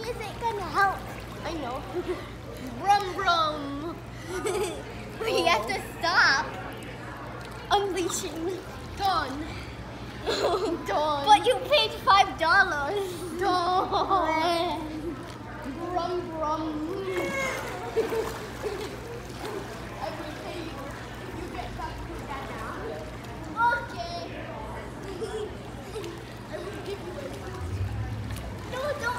isn't gonna help. I know. Brum brum. We have to stop. Unleashing. Dawn. Dawn. But you paid $5. Dawn. Brum brum. I will pay you if you get back to Dada. Okay. I will give you it. No, don't.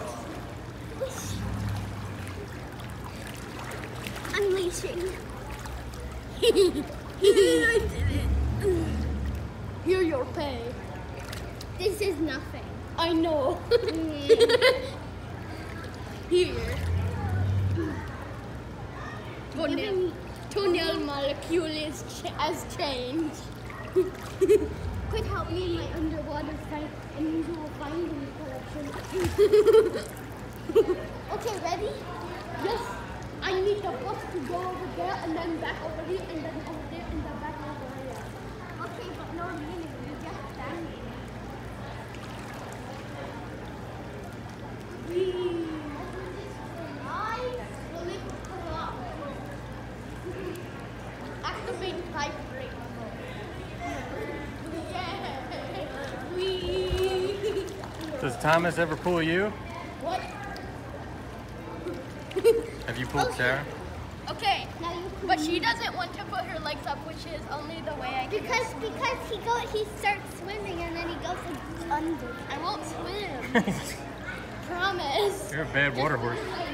Unleashing. I did it. Here your pay. This is nothing. I know. Here. Toenail molecule has changed. Could help me in my underwater fight unusual finding collection. Okay, ready? Yes. I need the bus to go over there and then back over here and then over there and then back over here. Okay, but no meaning. We just standing. Activate pipe break. Does Thomas ever pull you? What? Have you pulled Sarah? Okay. Now you can But she doesn't want to put her legs up, which is only the way I can. because he starts swimming and then he goes like under. I won't swim. Promise. You're a bad water horse.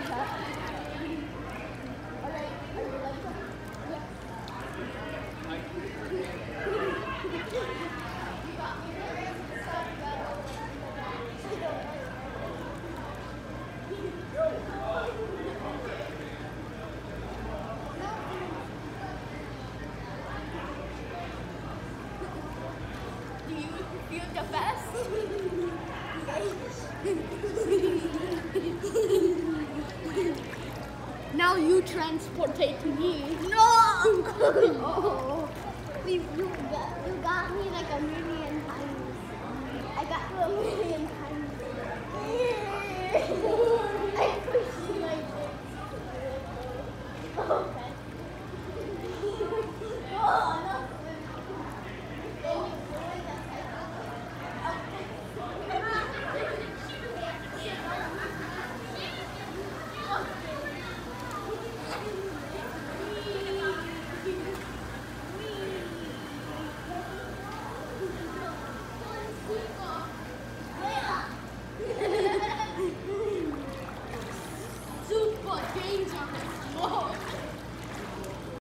Do you feel the best? Now you transportate me. No! Oh. You got me like a million times. I got you a million times. I pushed you like this. Okay. Oh, no. Super dangerous.